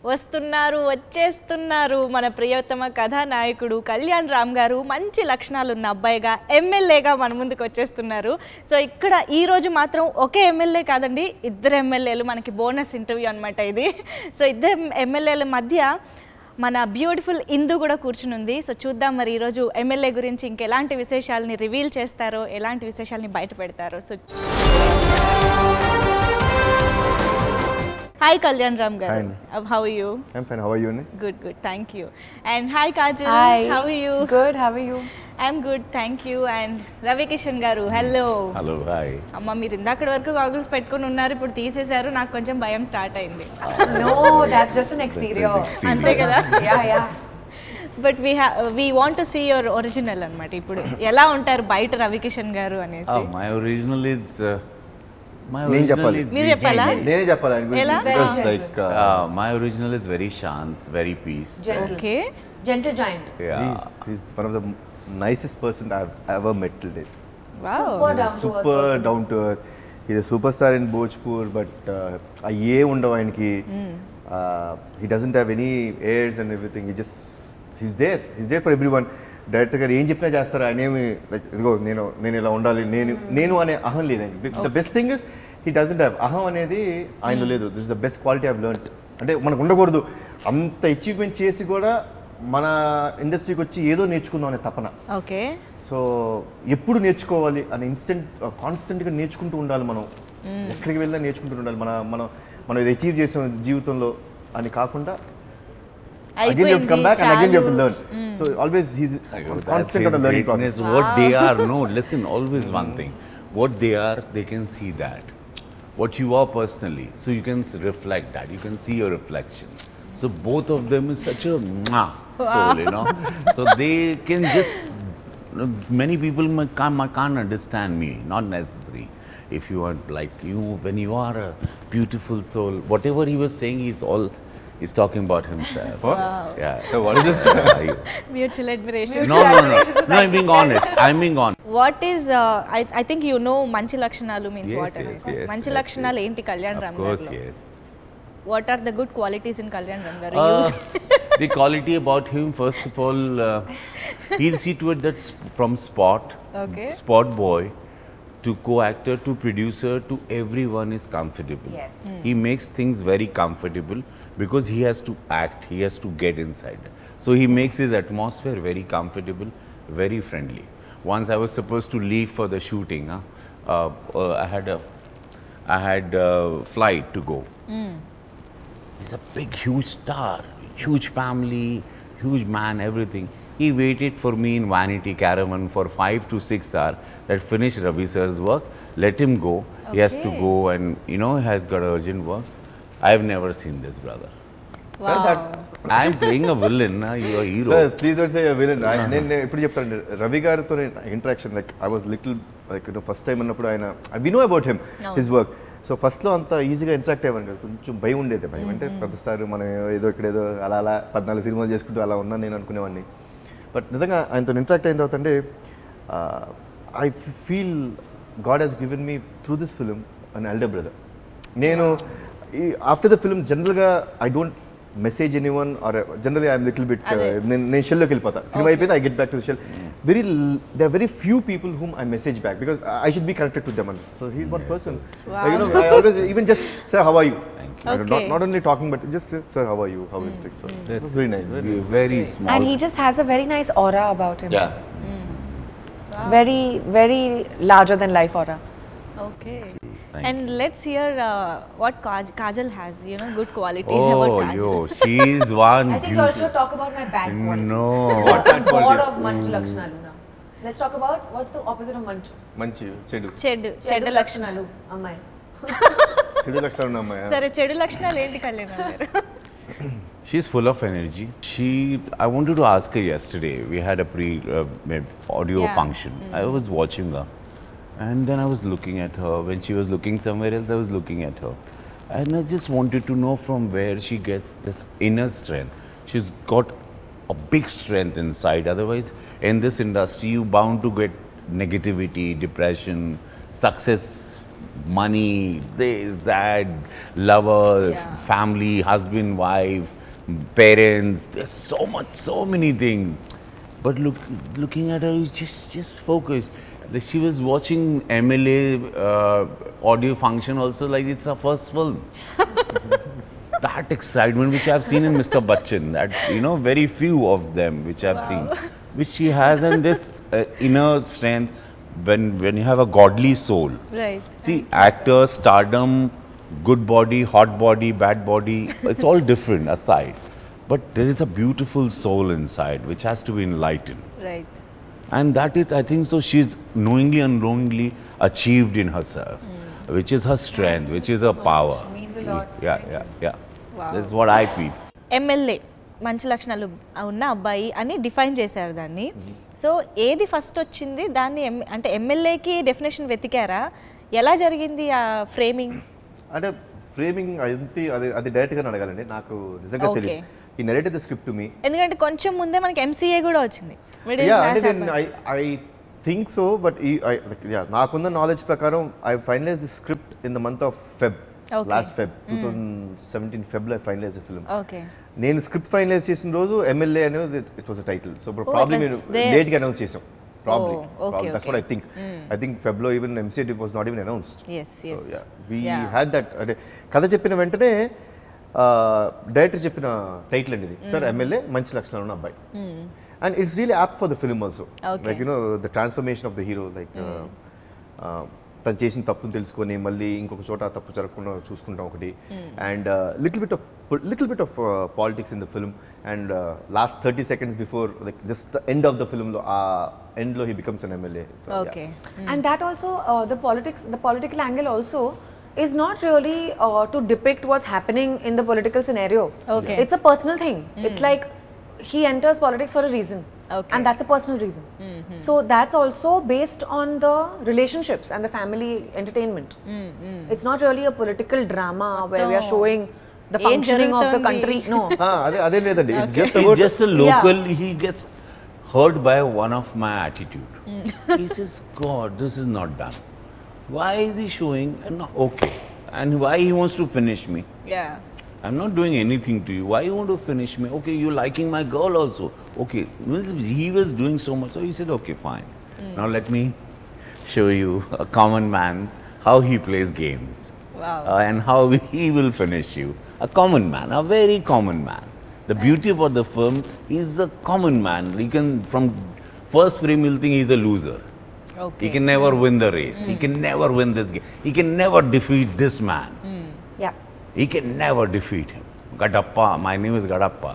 వచ్చేస్తున్నారు మన ప్రియతమ కథానాయకుడు కళ్యాణ్ రామ్ గారు మంచి లక్షణాలు ఉన్న అబ్బాయిగా ఎమ్మెల్యేగా మన ముందుకు వచ్చేస్తున్నారు. సో ఇక్కడ ఈ రోజు మాత్రం ఒకే ఎమ్మెల్యే కాదండి, ఇద్దరు ఎమ్మెల్యేలు మనకి బోనస్ ఇంటర్వ్యూ అన్నమాట ఇది. సో ఇద్దరు ఎమ్మెల్యేల మధ్య మన బ్యూటిఫుల్ ఇందు కూడా కూర్చుని ఉంది. సో చూద్దాం మరి ఈరోజు ఎమ్మెల్యే గురించి ఇంకెలాంటి విశేషాలని రివీల్ చేస్తారో, ఎలాంటి విశేషాలని బయట పెడతారో. So Hi Kalyan Ram garu. How are you? I'm fine. How are you? Good, good. Thank you. And hi Kajal. Hi. How are you? Good. How are you? I'm good. Thank you. And Ravi Kishan garu. Hello. Hello. Hi. అమ్మ మీరు ఇందాకటి వరకు goggles పెట్టుకొని ఉన్నారు, ఇప్పుడు తీసేశారు. నాకు కొంచెం భయం స్టార్ట్ అయింది. No, that's just an exterior. అంతే కదా? Yeah. But we want to see your original అన్నమాట. ఇప్పుడు ఎలా ఉంటారు బయట రవి కిషన్ గారు అనేసి. My original is మీరు చెప్పాలా? నేనే చెప్పాలి ఎలా? because like my original is very shant, very peace. Okay. Gentle giant. Yeah. he's one of the nicest person I've ever met till date. Wow. Super down to earth. Super down to earth. He's a superstar in Bhojpur, but అయ్యే ఉండవు ఆయనకి. He doesn't have any airs and everything. He's there for everyone. Director గారు ఏం చెప్పినా చేస్తారు. ఆయన ఏమి like ఇదిగో నేను ఇలా ఉండాలి, నేను అనే అహం లేదండి. The best thing is he doesn't have అహం అనేది ఆయనలో లేదు. This is the best quality I've learned. అంటే మనకు ఉండకూడదు అంత అచీవ్మెంట్ చేసి కూడా మన ఇండస్ట్రీకి వచ్చి ఏదో నేర్చుకుందాం అనే తపన. ఓకే. సో ఎప్పుడు నేర్చుకోవాలి అనే కాన్స్టెంట్గా నేర్చుకుంటూ ఉండాలి. మనం ఎక్కడికి వెళ్ళినా నేర్చుకుంటూ ఉండాలి. మనం ఇది అచీవ్ చేసాం జీవితంలో అని కాకుండా again you have to come back and again you have to learn. So always he's constant on the learning process. What they are, no, listen, always one thing. What they are, they can see that. What you are personally, so you can reflect that. You can see your reflection. So both of them is such a soul, you know. So they can just, many people can't understand me, not necessary. If you are like you, when you are a beautiful soul, whatever he was saying is all. He's talking about himself. What? Wow. Yeah. So what is this? Mutual admiration. No, I'm being honest. What is I think you know మంచి లక్షణాలు means Yes, what? yes, మంచి yes, లక్షణాలు ఏంటి Kalyan Ram Of course, గారిలో? yes. What are the good qualities in Kalyan Ram garu? The quality about him, first of all, he'll see to it that from spot boy, to co-actor, to producer, to everyone is comfortable. Yes. He makes things very comfortable because he has to act, he has to get inside. So he makes his atmosphere very comfortable, very friendly. Once I was supposed to leave for the shooting, I had a flight to go. He's a big, huge star, huge family, huge man, everything. He waited for me in Vanity Caravan for 5 to 6 hours. That finished Ravi sir's work. Let him go. Okay. He has to go, and he has got urgent work. I have never seen this, brother. Wow. I am playing a villain. You are a hero. Sir, please don't say a villain. నేను ఎప్పుడు చెప్తాను రవి గారితో interaction like I was little like first time అన్నప్పుడు ఆయన we know about him his work. So ఫస్ట్లో అంత ఈజీగా interact అయ్యాను కదా, కొంచెం భయం ఉండేది. భయం అంటే ప్రతిసారి మనం ఏదో ఇక్కడేదో అలా 14 సినిమాలు చేసుకుంటూ అలా ఉన్నాను నేను అనుకునేవాడిని. బట్ నిజంగా ఆయనతో ఇంటరాక్ట్ అయిన తర్వాత అంటే I feel God he's given me through this film an elder brother. నేను ఆఫ్టర్ ద ఫిలిం జనరల్గా I don't message anyone or generally I'm little bit నేను షెల్లోకి వెళ్ళిపోతా. సినిమా అయిపోయింది, I get back to the shell. there are very few people whom I message back because I should be connected to them. So he's one person. Wow. I always even just sir how are you? Thank you. Not only talking but just sir how are you? How is it? So that's very nice. Very small. And he just has a very nice aura about him. Yeah. Wow. Very, very larger than life aura. Okay. Thank And let's hear what Kajal has, good qualities about Kajal. She's one. I think you also talk about my bad qualities. No. God of Manchu Lakshanalu now. Let's talk about what's the opposite of Manchu. మంచి చెడు చెడు లక్షణాలు. అమ్మాయి. చెడు లక్షణాలు అమ్మాయి. సరే చెడు లక్షణాలు ఏంటి కళ్యాణ్ గారు? She's full of energy. I wanted to ask her yesterday. We had a audio function. I was watching her. And then I was looking at her. When she was looking somewhere else, I was looking at her. And I just wanted to know from where she gets this inner strength. She's got a big strength inside. Otherwise, in this industry, you're bound to get negativity, depression, success money, this, that, lover, Yeah. family, husband, wife, parents. There's so much, so many things. But looking at her, you just focus. Like she was watching MLA audio function also like it's her first film. That excitement which I've seen in Mr. Bachchan, that very few of them which I've seen, which she has, and this inner strength when you have a godly soul. Right. See, actor, stardom, good body, hot body, bad body, it's all different aside. But there is a beautiful soul inside which has to be enlightened. Right. And that is, I think so, she's knowingly, unknowingly achieved in herself, which is her strength, which is her power. Means a lot. Yeah. Wow. That's what I feel. MLA మంచి లక్షణాలు ఉన్న అబ్బాయి అని define చేశారు దాన్ని. So ఏది first వచ్చింది దాన్ని అంటే ఎమ్మెల్యేకి డెఫినేషన్ వెతికారా, ఎలా జరిగింది ఆ ఫ్రేమింగ్? అంటే ఫ్రేమింగ్ అది డైరెక్ట్గా అడగాలండి, నాకు నిజంగా Okay. తెలియదు. ఈ narrated the script to me. ఎందుకంటే కొంచెం ముందే మనకి ఎంసీఏ కూడా వచ్చింది. ఐ థింక్ సో, బట్ నాకున్న నాలెడ్జ్ ప్రకారం I finalize the script in the month of Feb, last Feb 2017 ఫెబ్లో I finalize the film. Okay. నేను స్క్రిప్ట్ ఫైనలైజ్ చేసిన రోజు ఎమ్మెల్యే అనేది it was a title. So probably నేను there. లేట్గా announce చేసాం. Probably. Okay, That's what I think. I think Feblo even MCA was not even announced. Yes. So, yeah, we had that. కథ చెప్పిన వెంటనే director చెప్పిన title అండి ఇది, sir MLA మంచి లక్షణాలు ఉన్న అబ్బాయి. And it's really apt for the film also. Like the transformation of the hero, like తను చేసిన తప్పును తెలుసుకొని మళ్ళీ ఇంకొక చోట తప్పు జరగకుండా చూసుకుంటాం ఒకటి. And little bit of politics in the film. And last 30 seconds before like just the end of the ఫిల్మ్లో ఆ ఎండ్లో he becomes an MLA. Okay. And that also, the political angle also is not really to depict what's happening in the political scenario. Okay. It's a personal thing. It's like he enters politics for a reason. Okay. And that's a personal reason. So that's also based on the relationships and the family entertainment. It's not really a political drama where we are showing the Em functioning of the jarugutundi? country. No. అదే లేదండి. It's just He's about just a local, he gets hurt by one of my attitude. He says, God, this is not done. Why is he showing? And okay. And why he wants to finish me? Yeah. I'm not doing anything to you. Why you want to finish me? Okay, you liking my girl also. Okay, he was doing so much. So he said, okay, fine. Now let me show you a common man, how he plays games. Wow. And how he will finish you. A common man, a very common man. The beauty about the film is a common man. You can, from first frame, you'll think he's a loser. Okay. He can never win the race. He can never win this game. He can never defeat this man. Yeah. He can never defeat him. Gadappa, my name is Gadappa.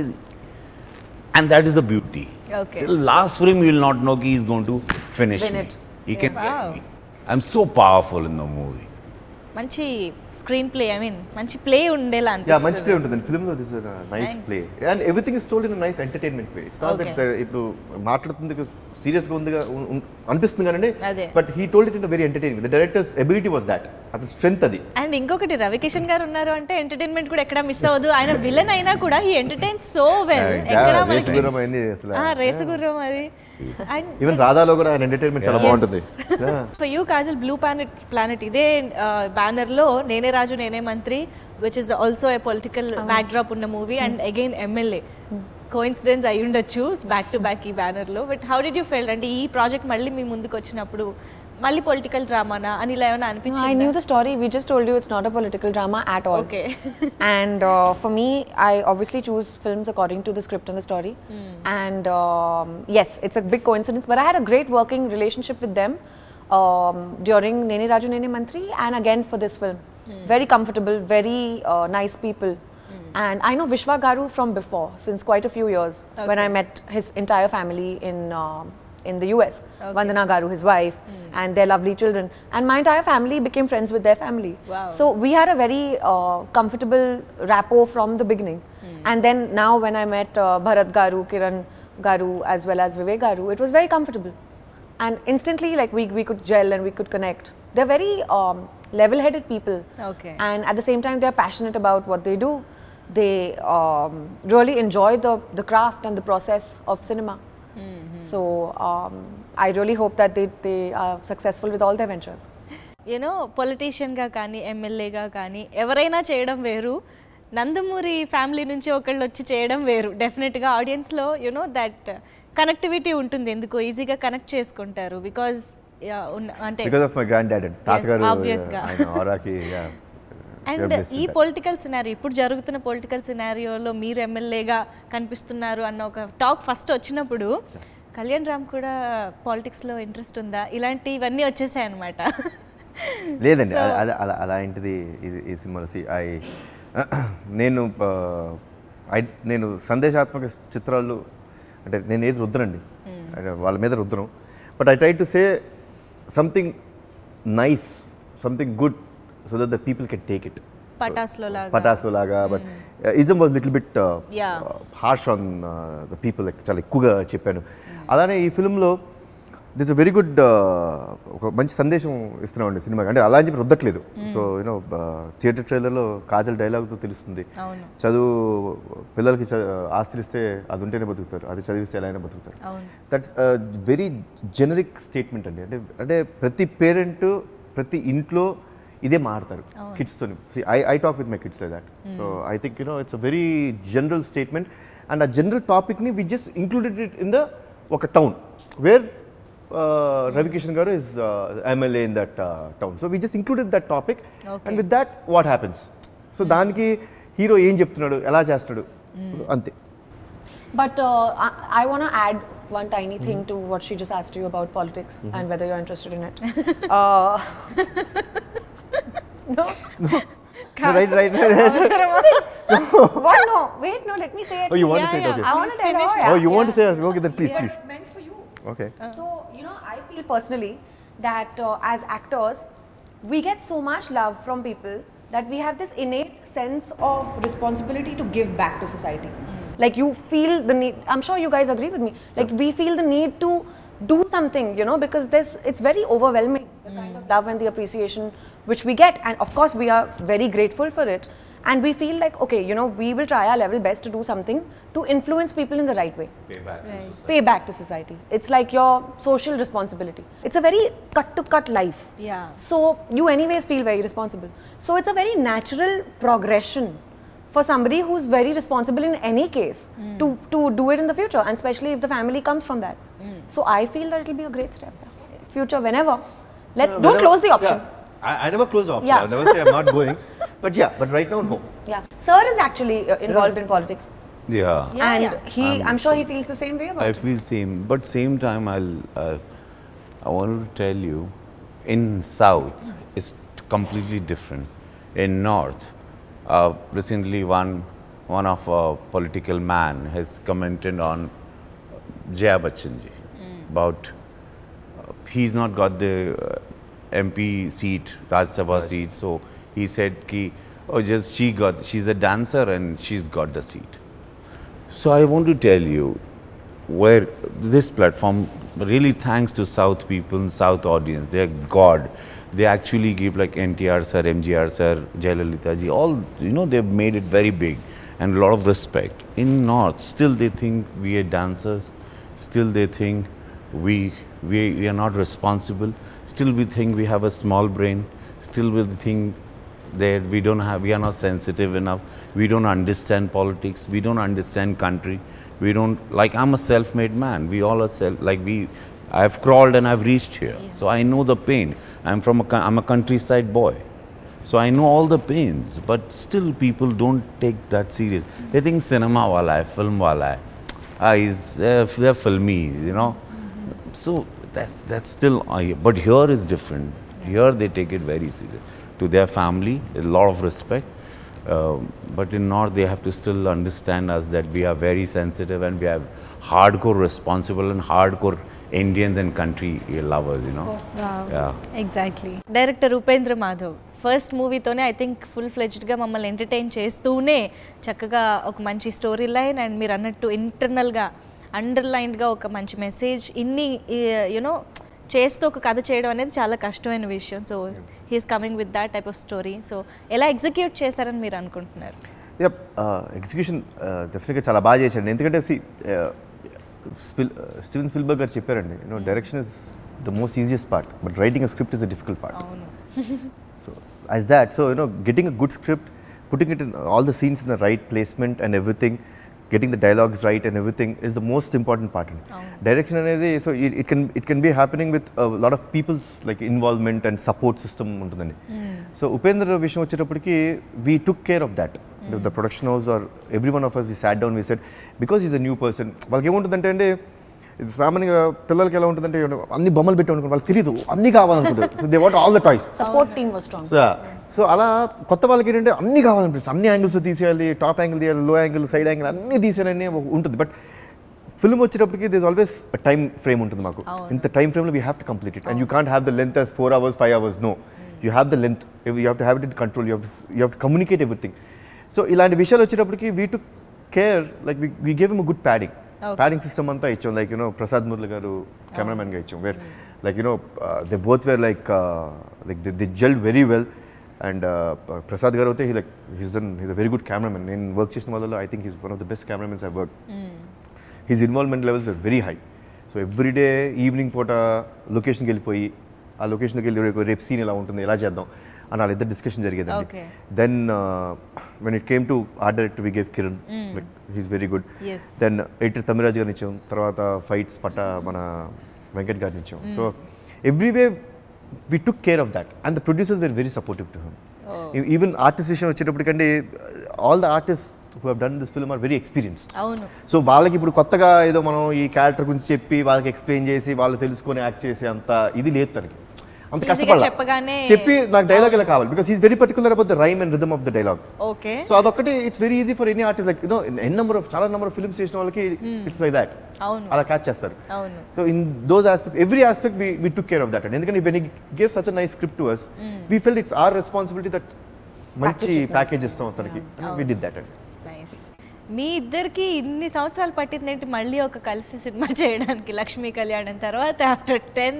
And that is the beauty. Okay. Till last frame, you will not know he is going to finish Win me. it. He can Wow. get me. I'm so powerful in the movie. మంచి screen play, I mean మంచి play ఉండేలా మంచి అనిపిస్తుంది. Play ఉంటుంది ఫిల్మ్లో. This nice play and everything is told in nice entertainment way. It's not that ఇప్పుడు మాట్లాడుతుంది సీరియస్గా ఉందిగా అనిపిస్తుంది కానీ, అదే. But he told it in very entertaining. The director's ability was that, అది స్ట్రెంత్ అది. అండ్ ఇంకొకటి రవికిషన్ గారు ఉన్నారు అంటే ఎంటర్టైన్మెంట్ కూడా ఎక్కడ మిస్ అవ్వదు. ఆయన విలన్ అయినా కూడా హీ ఎంటర్టైన్ సో వెల్. ఎక్కడ రేసు గుర్రం అయింది అసలు. రేసు గుర్రం అది. అండ్ ఈవెన్ రాధాలో కూడా ఆయన ఎంటర్టైన్మెంట్ చాలా బాగుంటుంది. For you Kajal, blue planet ఇదే బ్యానర్ లో Nene Raju Nene Mantri, which is also a political backdrop ఉన్న movie, and again MLA. Coincidence అయి ఉండొచ్చు బ్యాక్ టు బ్యాక్ ఈ బ్యానర్ లో. But how did you feel అంటే ఈ ప్రాజెక్ట్ మళ్ళీ మీ ముందుకు వచ్చినప్పుడు మళ్ళీ పొలిటికల్ డ్రామానా అని ఇలా ఏమైనా No, I అనిపించింది? knew the story. We just told you it's not a political drama at all. Okay. And for me, I obviously choose films according to the script and the story. And yes, it's a big coincidence. But I had a great working relationship with them during Nene Raju Nene Mantri and again for this film. Very comfortable, very nice people. And I know Vishwa Garu from before, since quite a few years, when I met his entire family in the US. Vandana Garu, his wife, and their lovely children. And my entire family became friends with their family. Wow. So we had a very comfortable rapport from the beginning. And then now when I met Bharat Garu, Kiran Garu, as well as Vivek Garu, it was very comfortable. And instantly, like we could gel and we could connect. They're very level-headed people. Okay. And at the same time, they're passionate about what they do. They really enjoy the craft and the process of cinema. So I really hope that they are successful with all their ventures. You know పొలిటీషియన్గా కానీ ఎమ్మెల్యేగా కానీ ఎవరైనా చేయడం వేరు, Nandamuri family నుంచి ఒకళ్ళు వచ్చి చేయడం వేరు. డెఫినెట్గా ఆడియన్స్లో యూనో దట్ కనెక్టివిటీ ఉంటుంది, ఎందుకో ఈజీగా కనెక్ట్ చేసుకుంటారు. బికాజ్ అంటే because of my grand dad and తాతగారు obviously. ఆయన ఆరాకి అండ్ ఈ పొలిటికల్ సినారియో, ఇప్పుడు జరుగుతున్న పొలిటికల్ సినారియోలో మీరు ఎమ్మెల్యేగా కనిపిస్తున్నారు అన్న ఒక టాక్ ఫస్ట్ వచ్చినప్పుడు కళ్యాణ్ రామ్ కూడా పాలిటిక్స్లో ఇంట్రెస్ట్ ఉందా, ఇలాంటివన్నీ వచ్చేసాయి అనమాట. లేదండి, అలాంటిది ఈ సినిమాలో నేను నేను సందేశాత్మక చిత్రాలు అంటే నేను ఏది రుద్దనండి, వాళ్ళ మీద రుద్దను. But I try to say something nice, something good, so that the people can take it. పటాస్లో లాగా. But ism was little bit harsh on the people, like చాలా ఎక్కువగా చెప్పాను. అలానే ఈ ఫిల్మ్లో దిస్ అ వెరీ గుడ్, ఒక మంచి సందేశం ఇస్తున్నామండి సినిమాకి. అంటే అలా అని చెప్పి రుద్దట్లేదు. సో యూనో థియేటర్ ట్రైలర్లో కాజల్ డైలాగ్తో తెలుస్తుంది, చదువు పిల్లలకి ఆస్తులు ఇస్తే అది ఉంటేనే బతుకుతారు, అది చదివిస్తే ఎలా అయినా బతుకుతారు. దట్స్ వెరీ జెనరిక్ స్టేట్మెంట్ అండి. అంటే ప్రతి పేరెంట్ ప్రతి ఇంట్లో ఇదే మాడతారు కిడ్స్తో. I talk with my kids like that. So I think you know it's a very general statement. And ఆ జనరల్ టాపిక్ని we just included it in the ఒక town where Ravi Kishan garu is MLA in that town. So we just included that topic. And with that, what happens? So దానికి hero ఏం చెప్తున్నాడు, ఎలా చేస్తాడు, అంతే. But I want to add one tiny thing to what she just asked you about politics and whether you're interested in it. No. Right. What? No. Wait, no, let me say it. Oh, you want to say it? Okay. I want to tell her. Oh, you want to say it? Okay, then please. It's meant for you. Okay. So, you know, I feel personally that as actors, we get so much love from people that we have this innate sense of responsibility to give back to society. Like you feel the need, I'm sure you guys agree with me, like we feel the need to do something, you know, because it's very overwhelming, the kind of love and the appreciation which we get, and of course we are very grateful for it, and we feel like, okay, you know, we will try our level best to do something to influence people in the right way. Pay back to society. It's like your social responsibility. It's a very cut life. Yeah. So you anyways feel very responsible. So it's a very natural progression for somebody who's very responsible in any case to do it in the future, and especially if the family comes from that. So I feel that it'll be a great step. Future, whenever. Don't close the option. Yeah. I never close the option. Yeah. I never say I'm not going. But right now, no. Yeah. Sir is actually involved in politics. Yeah. And I'm sure he feels the same way about I it. feel same, but same time I want to tell you, in South it's completely different. In North, recently one of a political man has commented on Jaya Bachchan ji about he's not got the MP seat, Rajya Sabha seat, so he said ki she's a dancer and she's got the seat. So I want to tell you where this platform really thanks to South people and South audience. They are God. They actually give like NTR sir, MGR sir, Jayalalitha ji, all, you know, they've made it very big and a lot of respect. In North, still they think we are dancers. Still they think we are not responsible. Still we think we have a small brain. Still we think that we are not sensitive enough. We don't understand politics. We don't understand country. We don't, like, I'm a self-made man. We all are I've crawled and I've reached here. So I know the pain. I'm a countryside boy. So I know all the pains, but still people don't take that serious. They think cinema wala hai, film wala hai. They're filmy, you know. So that's still, but here is different. Here they take it very serious. To their family, there's a lot of respect. But in North, they have to still understand us that we are very sensitive and we are hardcore responsible and hardcore Indians and country lovers, you know. Exactly. Director Upendra Madhav first మూవీతోనే I think full ఫ్లెజ్డ్గా మమ్మల్ని entertain చేస్తూనే చక్కగా ఒక మంచి story line and మీరు అన్నట్టు ఇంటర్నల్గా అండర్లైన్డ్గా ఒక మంచి మెసేజ్ ఇన్ని యూనో చేస్తూ ఒక కథ చేయడం అనేది చాలా కష్టమైన విషయం. So he's coming with that type of story. So ఎలా ఎగ్జిక్యూట్ చేశారని మీరు అనుకుంటున్నారు? ఎగ్జిక్యూషన్ డెఫినెట్గా చాలా బాగా చేశాడు. ఎందుకంటే స్టీవెన్ స్పిల్బర్గ్ గారు చెప్పారండి, direction is the most easiest part, but writing a script is the difficult part. So as that, so getting a good script, putting it in all the scenes in the right placement and everything, getting the dialogues right and everything is the most important part. Direction anedi, so it can be happening with a lot of people's like involvement and support system untundandi. So Upendra vishయం వచ్చేటప్పటికి we took care of that. The production house or every one of us, we sat down, we said, because he's a new person, వాళ్ళకి ఏముంటుందంటే అండి, ఇది సామాన్యంగా పిల్లలకి ఎలా ఉంటుందంటే అన్ని బొమ్మలు పెట్టి అనుకుంటారు, వాళ్ళకి తెలియదు అన్నీ కావాలనుకుంటారు. So they want all the toys. Support team was strong. So అలా కొత్త వాళ్ళకి ఏంటంటే అన్నీ కావాలనిపిస్తుంది, అన్ని యాంగిల్స్ తీసేయాలి, టాప్ యాంగిల్ తీయాలి, లో యాంగిల్, సైడ్ యాంగిల్ అన్నీ తీసేయాలని ఉంటుంది. బట్ ఫిల్మ్ వచ్చేటప్పటికి దిస్ ఆల్వేస్ టైం ఫ్రేమ్ ఉంటుంది మాకు. ఇంత టైం ఫ్రేమ్లో we have to complete it, and you can't have the length as 4 hours 5 hours. No, you have the length, you have to have it in control, you have to communicate everything. So ఇలాంటి విషయాలు వచ్చేటప్పటికి we to care, like we gave him a good padding system అంతా ఇచ్చాం. లైక్ ప్రసాద్ మురళి గారు కెమెరామెన్గా ఇచ్చాం, where like they both were like they jelled very well. And Prasad గారు అయితే he's a very good cameraman. నేను వర్క్ చేసిన వాళ్ళలో I think he's one of the best cameramen I've worked. His involvement levels are very high. So every day evening పూట లొకేషన్కి వెళ్ళిపోయి ఆ లొకేషన్కి వెళ్ళి రేపు సీన్ ఎలా ఉంటుంది, ఎలా చేద్దాం అని వాళ్ళిద్దరు డిస్కషన్ జరిగేదండి. Then when it came to art director we gave Kiran, like he's very good. Then editor Tamiraj గారిని ఇచ్చాం, తర్వాత ఫైట్స్ మన వెంకట్ గారిని ఇచ్చాం. So every way we took care of that, and the producers were very supportive to him. Even artist విషయం వచ్చేటప్పటికంటే all the artists who have done this film are very experienced. So వాళ్ళకి ఇప్పుడు కొత్తగా ఏదో మనం ఈ క్యారెక్టర్ గురించి చెప్పి వాళ్ళకి ఎక్స్ప్లెయిన్ చేసి వాళ్ళు తెలుసుకొని యాక్ట్ చేసి అంత ఇది లేదు తనకి, అంత కష్టపడాలి చెప్పి నాకు డైలాగ్ ఎలా కావాలి, because is very particular about the rhyme and rhythm of the dialogue. So అదొకటి it's very easy for any artist, like చాలా నెంబర్ ఆఫ్ ఫిల్మ్స్ చేసిన వాళ్ళకి ఇట్స్ లైక్ దాట్, అలా క్యాచ్ చేస్తారు. So in those aspects, every aspect we took care of that. And ఎందుకంటే when he gave such a nice script to us, we felt it's our responsibility that మంచి package ఇస్తాం అతనికి. we did that. మీ ఇద్దరికి ఇన్ని సంవత్సరాలు పట్టింది ఏంటి మళ్ళీ ఒక కలిసి సినిమా చేయడానికి, లక్ష్మీ కళ్యాణం తర్వాత ఆఫ్టర్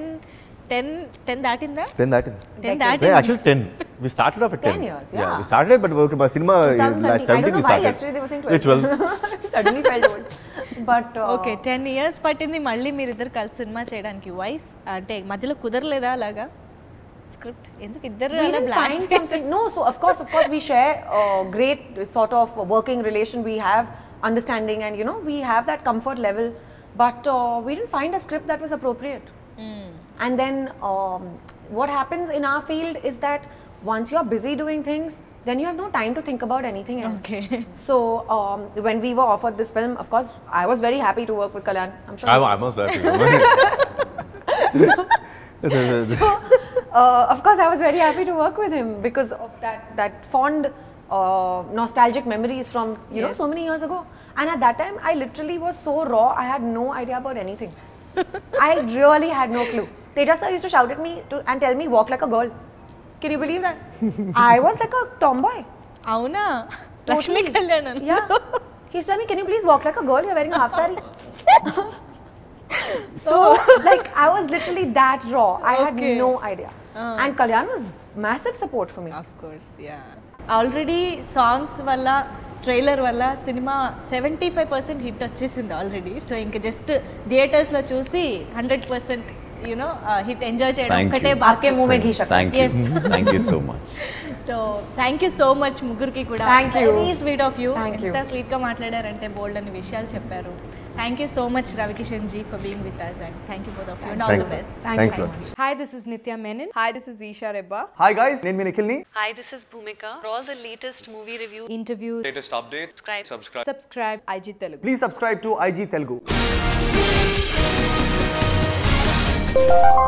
10 దాటిందా? 10 దాటింది. Actually 10. We started off at 10 years. Yeah, we started, but my cinema is like 17 we started. Yesterday they were saying 12. Suddenly felt old. But okay, 10 years పట్టింది మళ్ళీ మీరు ఇద్దరు కలిసి సినిమా చేయడానికి. వాయిస్ అంటే మధ్యలో కుదరలేదా అలాగా స్క్రిప్ట్? ఎందుకు ఇద్దరు అలా blank faces? No, so of course we share a great sort of working relation. We have understanding and we have that comfort level, but we didn't find a script that was appropriate. And then what happens in our field is that once you're busy doing things, then you have no time to think about anything else. Okay. So when we were offered this film, of course I was very happy to work with Kalyan. I'm sure I was happy. So, of course I was very happy to work with him because of that fond nostalgic memories from so many years ago. And at that time I literally was so raw, I had no idea about anything. I really had no clue. Tejas sir used to shout at me and tell me walk like a girl. Can you believe that? I was like a tomboy. Avuna? Lakshmi Kalyanan. Yeah. He used to tell me, can you please walk like a girl? You're wearing a half saree. So like I was literally that raw. I had no idea. And Kalyan was massive support for me. Of course, yeah. Already songs వల్ల trailer వల్ల సినిమా 75% hit వచ్చేసింది already. So ఇంకా just థియేటర్స్లో చూసి 100% hit enjoy చేయడం ఒకటే బాకే మూవీ ఘీ షక్. Thank you so much. So thank you so much ముగ్గురికి కూడా. Very sweet of you. ఎంత స్వీట్గా మాట్లాడారంటే బోల్డ్ అని విషయాలు చెప్పారు. Thank you so much Ravi Kishan ji for being విత్ us, and thank you both of you and all the best. Thanks. Hi, this is Nitya Menon. Hi, this is Isha Rebba. Hi guys, నేను మీ నిఖిల్ని. Hi, this is Bhumika. For all the latest movie review, Interview, Latest updates. subscribe IG Telugu. Please subscribe to IG Telugu.